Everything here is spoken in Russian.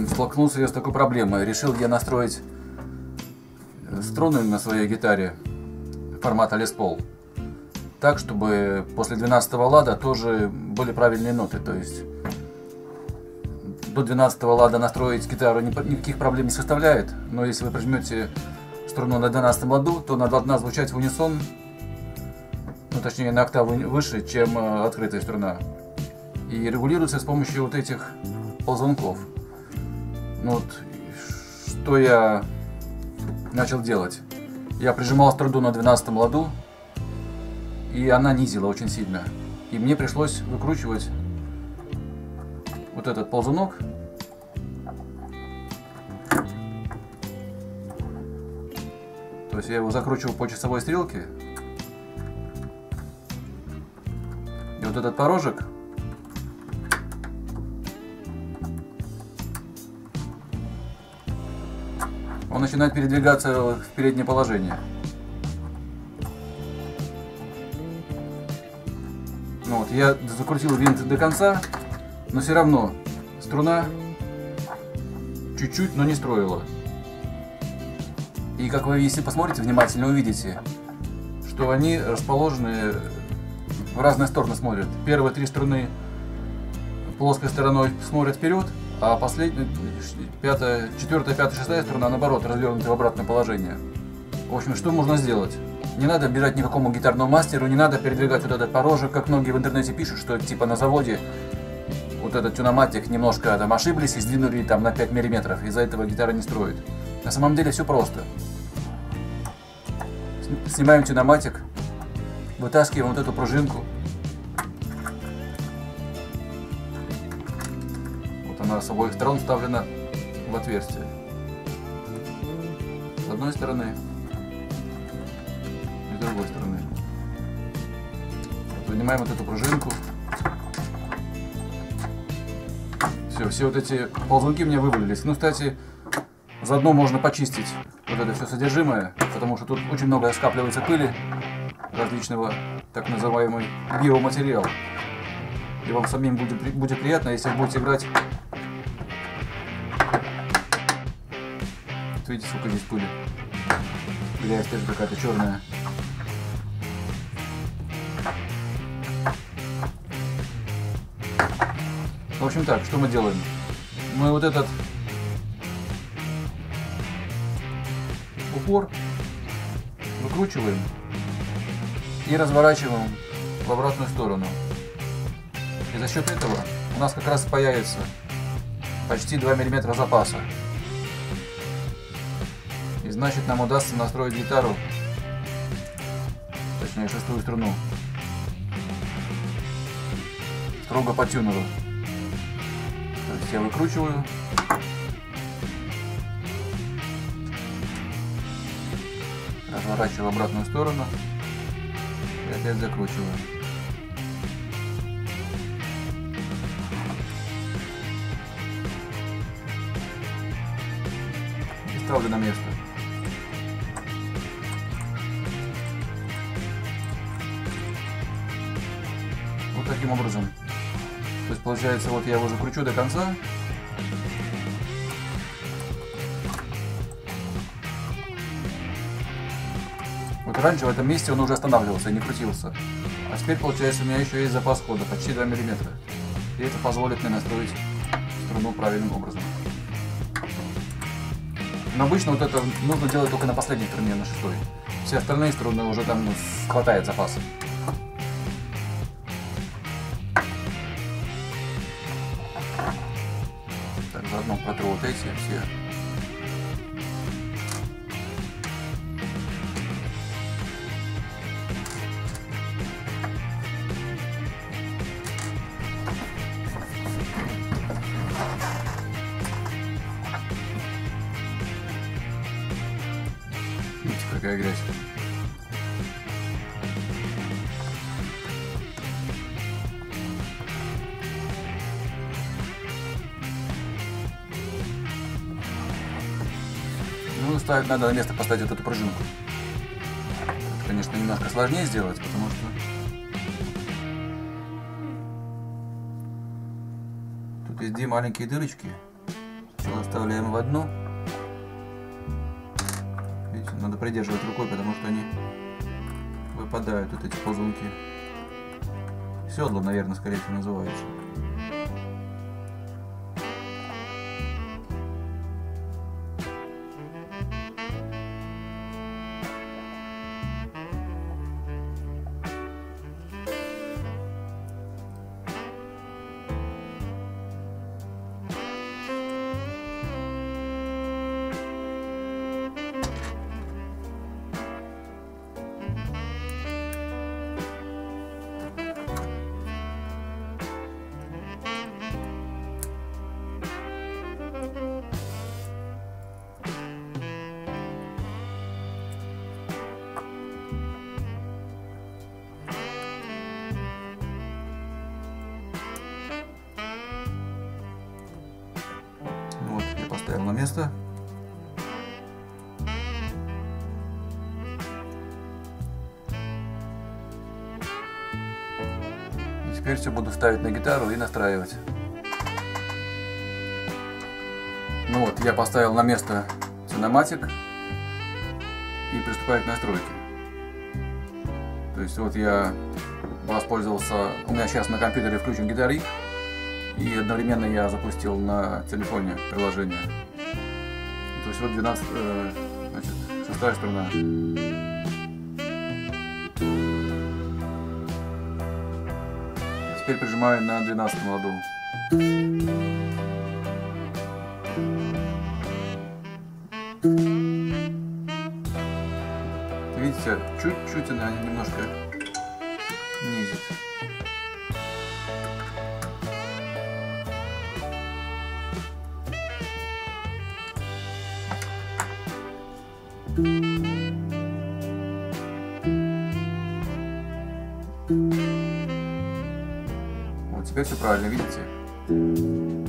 общем, столкнулся я с такой проблемой. Решил я настроить струны на своей гитаре формата Les Paul так, чтобы после 12-го лада тоже были правильные ноты. То есть до 12-го лада настроить гитару никаких проблем не составляет, но если вы прижмете струну на 12-м ладу, то она должна звучать в унисон, ну точнее на октаву выше, чем открытая струна. И регулируется с помощью вот этих ползунков. Ну вот, что я начал делать? Я прижимал струну на 12-м ладу, и она низила очень сильно. И мне пришлось выкручивать вот этот ползунок. То есть я его закручиваю по часовой стрелке. И вот этот порожек он начинает передвигаться в переднее положение. Ну вот, я закрутил винт до конца, но все равно струна чуть-чуть, но не строила. И как вы, если посмотрите внимательно, увидите, что они расположены в разные стороны смотрят. Первые три струны плоской стороной смотрят вперед, а последняя, четвертая, пятая, шестая струна, наоборот, развернуты в обратное положение. В общем, что можно сделать? Не надо бежать никакому гитарному мастеру, не надо передвигать вот этот порожек, как многие в интернете пишут, что типа на заводе вот этот тюноматик немножко там ошиблись и сдвинули там на 5 мм, из-за этого гитара не строит. На самом деле все просто. Снимаем тюноматик, вытаскиваем вот эту пружинку. Вот она с обоих сторон вставлена в отверстие. С одной стороны и с другой стороны. Вот вынимаем вот эту пружинку. Все вот эти ползунки у меня вывалились. Ну, кстати, заодно можно почистить вот это все содержимое, потому что тут очень много скапливается пыли различного, так называемый биоматериал. И вам самим будет приятно, если вы будете играть. Вот видите, сколько здесь пыли. Грязь тоже какая-то черная. В общем так, что мы делаем? Мы вот этот упор выкручиваем и разворачиваем в обратную сторону. И за счет этого у нас как раз появится почти 2 мм запаса. И значит нам удастся настроить гитару, точнее шестую струну, строго по тюнеру. То есть я выкручиваю, разворачиваю в обратную сторону и опять закручиваю. И ставлю на место. Вот таким образом. То есть получается, вот я его закручу до конца. Вот раньше в этом месте он уже останавливался и не крутился. А теперь получается у меня еще есть запас хода, почти 2 мм. И это позволит мне настроить струну правильным образом. Но обычно вот это нужно делать только на последней струне, на шестой. Все остальные струны уже там хватает запаса. Так, заодно протру вот эти все. Видите, какая грязь. Ну, ставить надо на место поставить вот эту пружинку. Это, конечно, немножко сложнее сделать, потому что тут есть две маленькие дырочки. Вот Вставляем в одну. Видите, надо придерживать рукой, потому что они выпадают, вот эти ползунки. Седло, наверное, скорее всего называется. Вот, я поставил на место. И теперь все буду ставить на гитару и настраивать. Ну вот, я поставил на место Cinematic и приступаю к настройке. То есть вот я воспользовался, у меня сейчас на компьютере включен Guitar Rig, и одновременно я запустил на телефоне приложение. То есть вот 12, значит, шестая струна. Теперь прижимаю на 12 ладу. Видите, чуть-чуть она немножко низит. Вот теперь все правильно, видите?